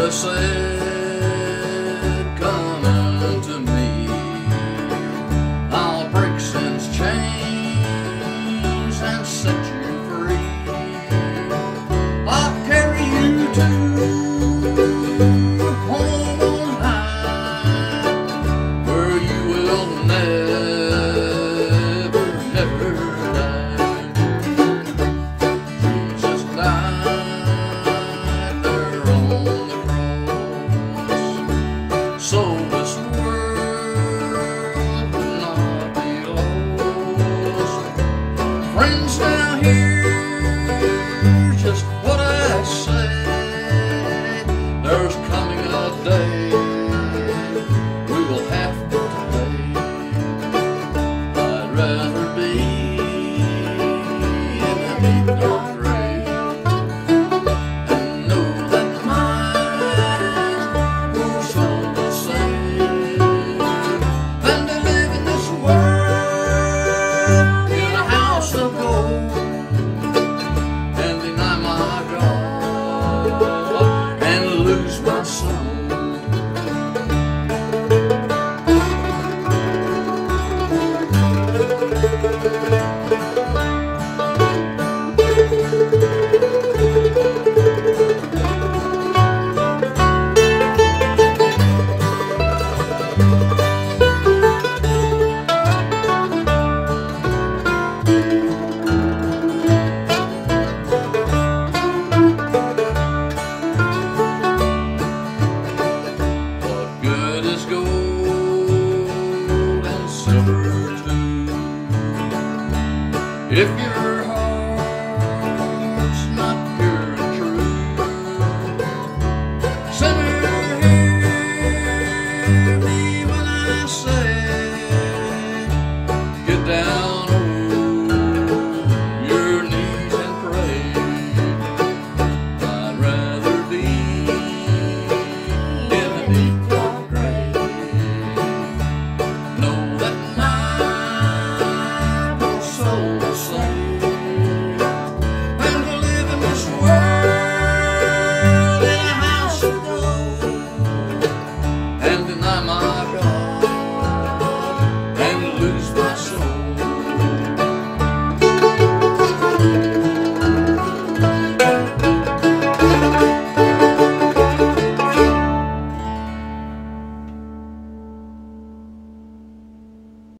they said, come unto me, I'll break sin's chains and set you free. I'll carry you to home on high, where you will never, never die. Jesus died there on the cross, so this world will not be lost. Friends, now hear just what I say. There's coming a day we will have to pay. I'd rather be in a deep dark grave and know that mine poor soul will save, than to live in this world in a house of gold and deny my God and lose my soul. What good is gold and silver too, if your heart's not pure and true? Sinner, hear me when I say, get down on your knees and pray. I'd rather be in a deep dark grave, know that my poor soul will save, than to live in this world in a house of gold and deny my